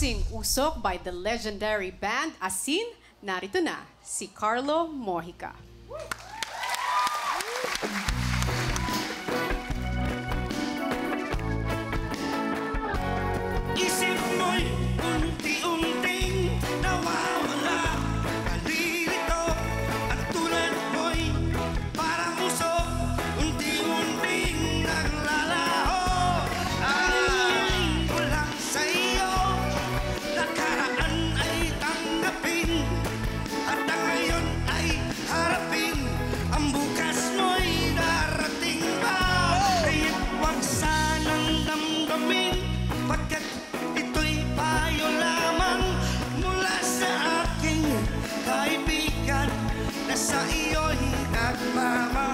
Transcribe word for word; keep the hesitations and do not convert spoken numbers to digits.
Introducing Usok by the legendary band Asin, narito na si Karlo Mojica. Isip mo'y unti-unting nawawala. Kalilito at tulad mo'y parang usok, unti-unting naglalaho. Ay, kulang sa'yo, nakaraan ay tanggapin, at ang ngayon ay harapin. Ang bukas mo'y darating ba? Kaya't huwag sanang damdamin, pagkat ito'y payo lamang mula sa aking kaibigan na sa iyo'y nagmamahal.